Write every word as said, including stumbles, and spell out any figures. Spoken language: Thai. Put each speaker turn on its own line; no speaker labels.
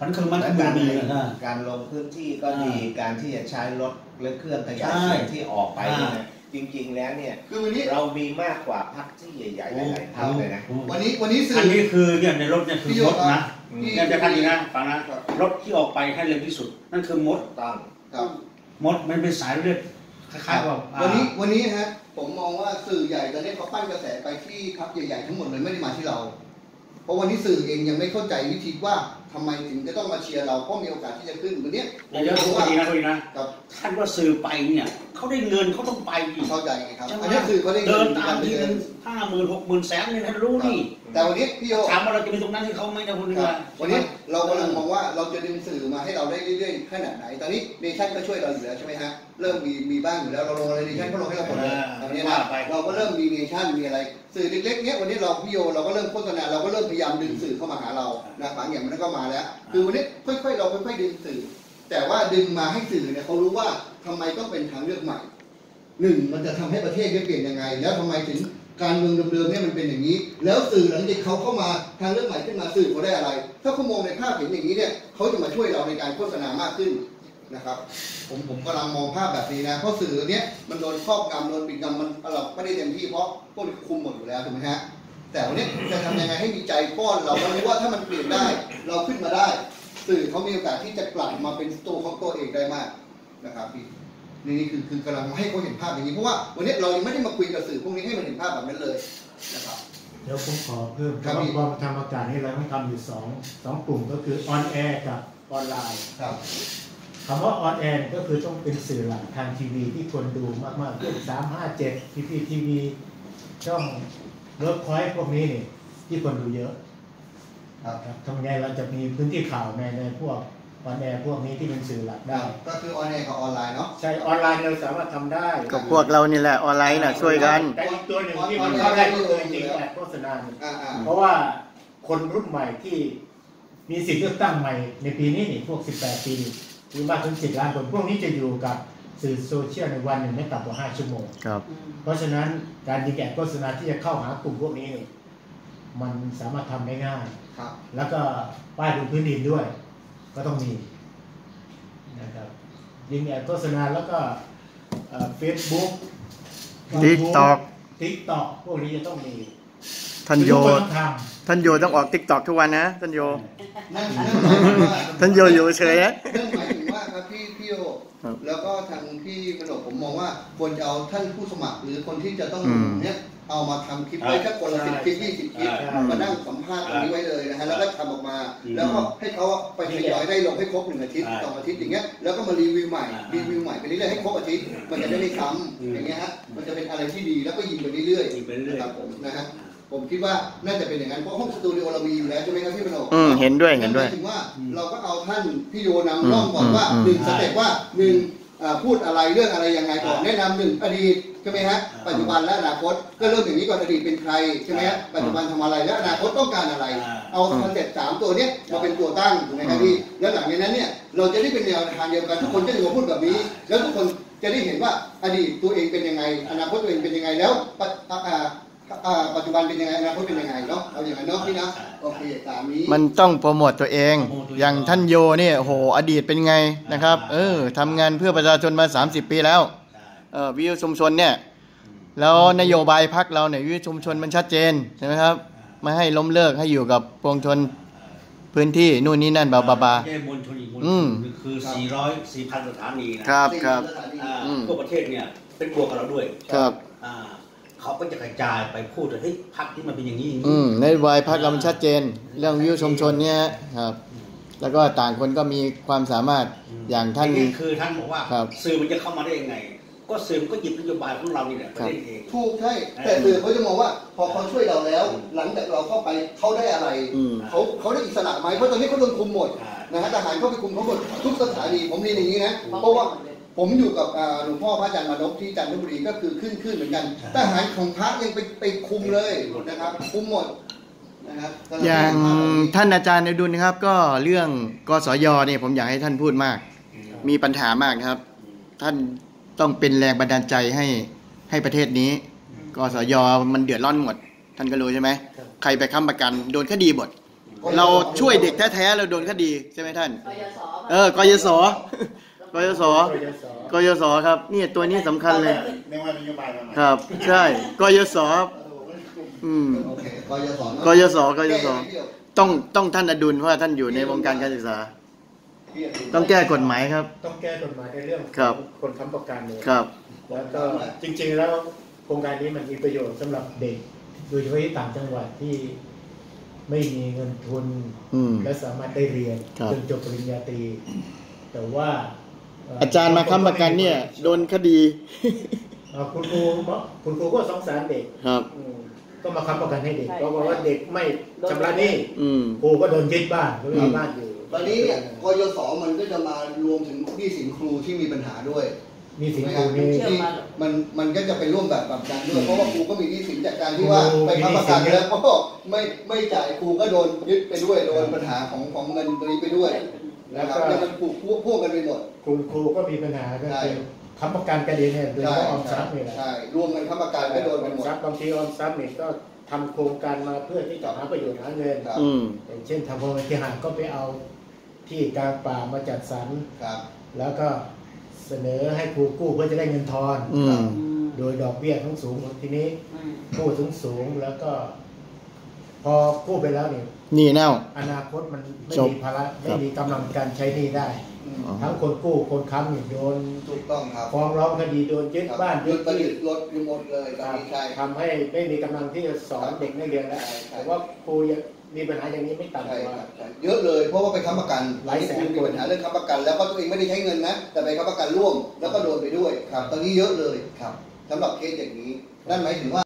มันคือมันคือมีนะ
การลงพื้นที่ก็ดีการที่จะใช้รถและเครื่องขยายเสียงที่ออกไปเนี่ยจริงๆแล้วเนี่ยคือวันนี้เรามีมากกว่าพรรคที่ใหญ่ๆหลายๆพรรคเลยนะ
วันนี้วันนี้สื่อ
อันนี้คือเนี่ยในรถเนี่ยคือมดนะเนี่ยจะทันดีนะฟังนะรถที่ออกไปให้เร็วที่สุดนั่นคือมด
ต้อง
มดมันเป็นสายเลือดคล้ายๆว่า
วันนี้วันนี้ฮะผมมองว่าสื่อใหญ่ตอนนี้เขาปั้นกระแสไปที่พรรคใหญ่ๆทั้งหมดเลยไม่ได้มาที่เราเพราะวันนี้สื่อเองยังไม่เข้าใจวิธีว่าทำไมถึงจะต้องมาเชียร์เราเพราะมีโอกาสที่จะขึ้นวันนี้
เยอะๆดีนะดีนะท่านว่าสื่อไปเนี่ยเขาได้เงินเขาต้องไป
เข้าใจไงครับอันนี้สื่อเขาได้เงิน
เดินตามทีนึงห้าหมื่นหกหมื่นแสนเนี่ยท่านรู้นี่
แต่วันนี้พี่โย
ถามว่าเราจะมีตรงนั้นให้เขาไหมนะคุณนึกว่า
วันนี้เรากำลังมองว่าเราจะดึงสื่อมาให้เราได้เรื่อยๆขนาดไหนตอนนี้เนชั่นก็ช่วยเราอยู่แล้วใช่ไหมฮะเริ่มมีมีบ้างอยู่แล้วเราลงอะไรเนชั่นก็ลงให้เราหมดเลยตอนนี้นะเราก็เริ่มมีเนชั่นมีอะไรสื่อเล็กๆเนี้ยวันนี้เราพี่โยเราก็เริ่มโฆษณาเราก็เริ่มพยายามดึงสื่อเข้ามาหาเรานะบางอย่างมันก็มาแล้วคือวันนี้ค่อยๆเราค่อยๆดึงสื่อแต่ว่าดึงมาให้สื่อเนี่ยเขารู้ว่าทำไมต้องเป็นทางเลือกใหม่หนึ่งมันจะทำให้ประเทศเปลี่ยนยังไงแล้วทำไมถึงการเมืองเดิมๆเนี่ยมันเป็นอย่างนี้แล้วสื่อหลังจากเขาเข้ามาทางเลือกใหม่ขึ้นมาสื่อเขาได้อะไรถ้าเขามองในภาพเห็นอย่างนี้เนี่ยเขาจะมาช่วยเราในการโฆษณามากขึ้นนะครับผมผมกำลังมองภาพแบบนี้นะเพราะสื่อเนี้ยมันโดนครอบงำโดนปิดงำมันเราไม่ได้เต็มที่เพราะพวกคุมหมดอยู่แล้วถูกไหมฮะแต่วันนี้จะทำยังไงให้มีใจป้อนเราเรารู้ว่าถ้ามันเปลี่ยนได้เราขึ้นมาได้สื่อเขามีโอกาสที่จะกลับมาเป็นตัวของตัวเองได้มากนะครับพี่นี่คือคือกำลังให้เขาเห็นภาพอย่างนี้เพราะว่าวันนี้เรายังไม่ได้มาคุยกับสื่อพวกนี้ให้มันเห็นภาพแบบนั้นเลยนะครับ
เดี๋ยวผมขอเพิ่มครับกองทำอากาศนี่เราต้องทำอยู่สองสองกลุ่มก็คือออนแอร์กับออนไลน์
ครับ
คำว่าออนแอร์ก็คือต้องเป็นสื่อหลักทางทีวีที่คนดูมากๆเช่นสามห้าเจ็ดทีพีทีวีช่องเวิร์กพอยต์พวกนี้นี่ที่คนดูเยอะครับทำไงเราจะมีพื้นที่ข่าวในในพวกออนแอร์พวกนี้ที่เป็นสื่อหลักได้
ก็คือออนแอร์กับออนไลน์เนาะ
ใช่ออนไลน์เราสามารถทำได้
ก็พวกเรานี่แหละออนไลน์น่ะช่วยกัน
แต่อีกตัวหนึ่งที่มันเข้าได้ก็คือจริงๆแอดโฆษณาเพราะว่าคนรุ่นใหม่ที่มีสิทธิ์เลือกตั้งใหม่ในปีนี้นี่พวกสิบแปดปีหรือมากถึงสิบล้านคนพวกนี้จะอยู่กับสื่อโซเชียลในวันหนึ่งไม่ต่ำกว่าห้าชั่วโมง
ครับ
เพราะฉะนั้นการยิงแอดโฆษณาที่จะเข้าหากลุ่มพวกนี้มันสามารถทำได้ง่ายแล้วก็ป้ายบนพื้นดินด้วยก็ต้องมีนะครับยิงแอดโฆษณาแล้วก็เฟซบุ๊ก
ติ๊กต็อก
ติ๊กต็อกพวกนี้จะต้องมี
ท่านโยท่านโยต้องออกติ๊กต็อกทุกวันนะท่านโยท่านโยอยู่เฉยนะ
นั่นหมายถึงว่าครับพี่พี่โยแล้วก็ทางพี่กนกผมมองว่าควรจะเอาท่านผู้สมัครหรือคนที่จะต้องเนี้ยเอามาทำคลิปไว้แค่คนละสิบคลิปยี่สิบคลิปมานั่งสัมภาษณ์ตรงนี้ไว้เลยนะฮะแล้วก็ทำออกมาแล้วก็ให้เขาไปทยอยได้ลงให้ครบหนึ่งอาทิตย์สองอาทิตย์อย่างเงี้ยแล้วก็มารีวิวใหม่รีวิวใหม่ไปเรื่อยๆให้ครบอาทิตย์มันจะได้ไม่ซ้ำอย่างเงี้ยฮะมันจะเป็นอะไรที่ดีแล้วก็ยิงไปเรื่อยๆนะครับผมนะฮะผมคิดว่าน่าจะเป็นอย่างนั้นเพราะห้องสตูดิโอเรามีอยู่แล้วใช่ไหมครับพี่ปนก
อืมเห็นด้วยเห็นด้วย
ถึงว่าเราก็เอาท่านพี่โยนำร่องบอกว่าหนึ่งสเต็ปว่าหนึ่งพูดอะไรเรื่องอะไรยังไงก่อนแนะนำหนึ่งอดีตใช่ไหมฮะปัจจุบันและอนาคตก็เริ่มอย่างนี้ก่อนอดีตเป็นใครใช่ไหมฮะปัจจุบันทำอะไรและอนาคตต้องการอะไรเอาคอนเซ็ปต์สามตัวนี้มาเป็นตัวตั้งถูกไหมครับพี่แล้วหลังจากนั้นเนี่ยเราจะได้เป็นแนวทางเดียวกันทุกคนจะมาพูดแบบนี้แล้วทุกคนจะได้เห็นว่าอดีตตัวเองเป็นยังไงอนาคตตัวเองเป็นยังไงแล้วปัจจุบันเป็นยังไงอนาคตเป็นยังไงเนาะเอาอย่างนั้นเนาะพี่นะโอเคตามนี้
มันต้องโปรโมตตัวเองอย่างท่านโยเนี่ยโหอดีตเป็นไงนะครับเออทำงานเพื่อประชาชนมาสามสิบปีแล้วเออวิวชุมชนเนี่ยแล้วนโยบายพรรคเราเนี่ยวิวชุมชนมันชัดเจนใช่ไหมครับไม่ให้ล้มเลิกให้อยู่กับปวงชนพื้นที่นู่นนี่นั่นบาบาบา
แค่มณฑลอีกมณฑลคือสี่ร้อยสี่พันสถานี
นะครับครับ
ทั่วประเทศเนี่ยเป็นบวกกับเราด้วย
ครับ
เขาก็จะกระจายไปพูดว่าเฮ้ยพรรคที่มันเป็นอย่างนี้
อืมนโยบายพรรคเรามันชัดเจนเรื่องวิวชุมชนเนี่ยครับแล้วก็ต่างคนก็มีความสามารถอย่างท่าน
นี่คือท่านบอกว่าสื่อมันจะเข้ามาได้ยังไงก็สื่อก็หยิบนโยบายของเรานี่แหละประเด็นเอง
ถูกใช่แต่สื่อเขาจะมองว่าพอเขาช่วยเราแล้วหลังจากเราเข้าไปเขาได้อะไรเขาเขาได้อิสระไหมเพราะตอนนี้เขาโดนคุมหมดนะฮะทหารเข้าไปคุมเขาหมดทุกสถานีผมเรียนอย่างนี้นะเพราะว่าผมอยู่กับหลวงพ่อพระอาจารย์มานพที่จันทบุรีก็คือขึ้นขึ้นเหมือนกันทหารของพระยังไปไปคุมเลยนะครับคุมหมดนะครับ
อย่างท่านอาจารย์ในดุลนะครับก็เรื่องกสยเนี่ยผมอยากให้ท่านพูดมากมีปัญหามากครับท่านต้องเป็นแรงบันดาลใจให้ให้ประเทศนี้กสยมันเดือดร้อนหมดท่านก็รู้ใช่ไหมใครไปค้ำประกันโดนคดีหมดเราช่วยเด็กแท้ๆเราโดนคดีใช่ไหมท่าน
กยศ
เออกยศกยศกยศครับนี่ตัวนี้สำคัญเลย
ในว่านโยบายมา
ครับ ใช่กยศอืม
โอเคกยศ
กยศกยศต้องต้องท่านอดุลเพราะว่าท่านอยู่ในวงการการศึกษา ต้องแก้กฎหมายครับ
ต้องแก้กฎหมายในเรื่อง
ครับ
คนค้ำประกันเลย
ครับ
แล้วก็จริงๆแล้วโครงการนี้มันมีประโยชน์สำหรับเด็กโดยเฉพาะที่ต่างจังหวัดที่ไม่มีเงินทุน
อืม
และสามารถได้เรียน
ครับ
จนจบปริญญาตรีแต่ว่าเ
อาจารย์มาค้ำประกันเนี่ยโดนคดี
เอ่อคุณครูคุณครูก็สงสารเด็ก
ครับ
อืมก็มาค้ำประกันให้เด็กเพราะว่าเด็กไม่ชำระหนี้
อืม
ครูก็โดนยึดบ้านก็ไม่มีบ้านอยู่
ตอนนี้เนี่ยกยศมันก็จะมารวมถึงหนี้สินครูที่มีปัญหาด้วย
มีสินครูนี่
ที่มันมันก็จะเป็นร่วมแบบแบบกันด้วยเพราะว่าครูก็มีหนี้สินจากการที่ว่าไปค้ำประกันแล้วก็ไม่ไม่จ่ายครูก็โดนยึดไปด้วยโดนปัญหาของของเงินตรงนี้ไปด้วยนะครับแล้วมันผูกพ่วงกันไปหมด
คุณครูก็มีปัญหาก็คือค้ำประกันกันเองเนี่ยโดยเฉพาะออมทรัพย์นี่แหละ
ใช่รวมกันค้ำประกันก็โดน
อ
ไป
อม
หมด
ทรัพย์บางทีออมทรัพย์เนี่ยก็ทำโครงการมาเพื่อที่จะหาประโยชน์หาเงิน
ครับ
อืม
อย่างเช่นทำโครงการที่หารก็ไปเอาที่กลางป่ามาจัดสรร
ครับ
แล้วก็เสนอให้ครูกู้เพื่อจะได้เงินทอน
อืม
โดยดอกเบี้ยทั้งสูงทีนี้กู้สูงสูงแล้วก็ พอกู้ไปแล้วเนี่ย
นี่แน่ว
อนาคตมันไม่
จบ
มีภาระ
ค
ไม่
รับ
มีกำลังการใช้หนี้ได้ ทั้งคนกู้คนค้ำเนี่ยโดน
ถูกต้องครับ
ฟ้องร้องคดีโดนยึดบ้าน
ยึ
ยึ
ด
ด
ประ
ที่
ดิษฐ์รถยึดหมดเลยตอนนี้ใช่
ทำให้ไม่มีกำลังที่จะสอนเด็กนักเรียนแล้ว
ใช่ใช่
แต่ว่าครูยังมีปัญหาอย่างนี้ไม่ต่ำ
ใช่
กว่า
ครับใช่เยอะเลยเพราะว่าไปค้ำประกัน
หลายแสน
มีปัญหาเรื่องค้ำประกัน แล้วก็ตัวเองไม่ได้ใช้เงินนะแต่ไปค้ำประกันร่วมแล้วก็โดนไปด้วยครับตอนนี้เยอะเลยครับสำหรับเคสอย่างนี้นั่นหมายถึงว่า